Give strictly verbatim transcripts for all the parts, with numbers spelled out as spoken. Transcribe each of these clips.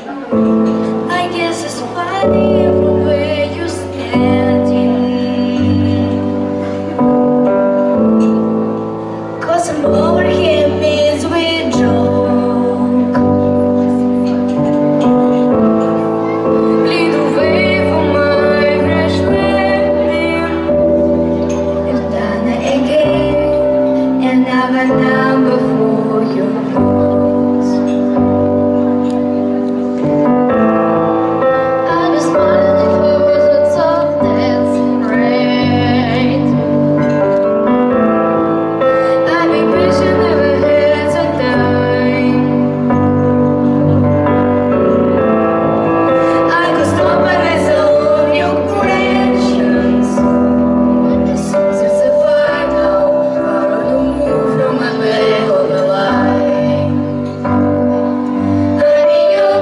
I guess it's funny from where you're standing, 'cause I'm over here means we joke. Lead away from my fresh landing, and done again, another number for your thoughts. I'd be smiling if I was a top dancing right. I'd be wishing never had a dime. I could stop by myself on your questions. As soon as it's a fire now, follow the move from my back of the line. I'm in your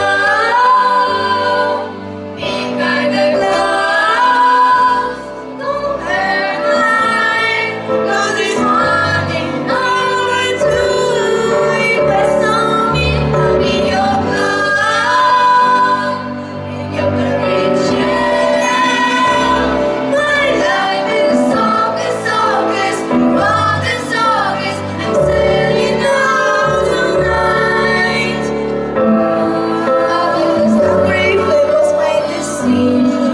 cloud, behind the clouds. Don't hurt the line, 'cause it's morning. I'm going to invest on me. I'm in your cloud, in your very shell. My life is softest, softest, softest, softest. I'm sailing out tonight. I was hungry, it was my decision.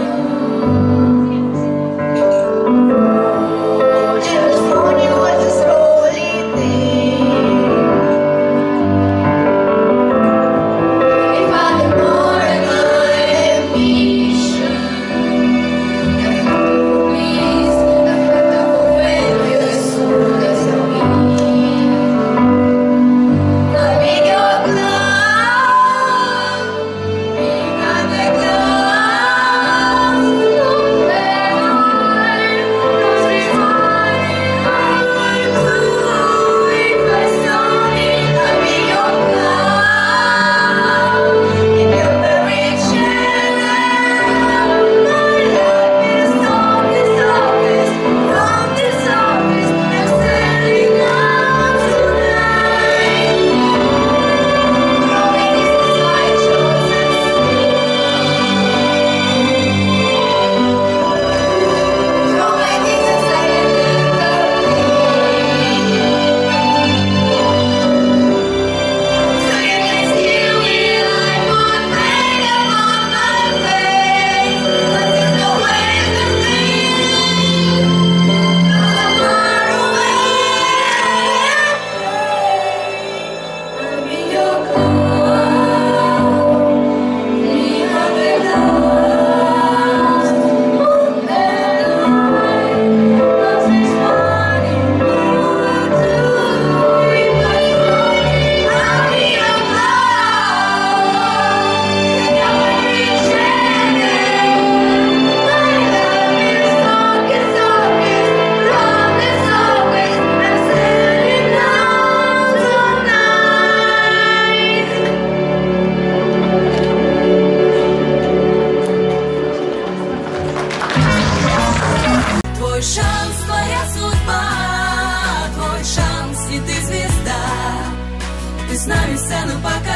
Just warn you was a slowly thing. If I had more than my ambition, I felt peace, I felt the moment with as soon as I meet. I'm in your cloud, behind the clouds. Don't let on, 'cause it's morning. I'm going to invest on me. I'm in your cloud, in your very shell. My life is softest, softest, softest, softest. I'm sailing out tonight. Growing is my chosen sea. Growing is a sailing so you can see me like one thing upon my face. But there's no way to leave, 'cause I'm far away. I'm in your cloud, behind the clouds. Won't let on, 'cause it's morning. I'm going to invest on me. I'm in your cloud, in your very shell. My life is softest, softest, softest, softest. I'm sailing out tonight. Твой шанс, твоя судьба, твой шанс, и ты звезда. Ты с нами сцену покажешь.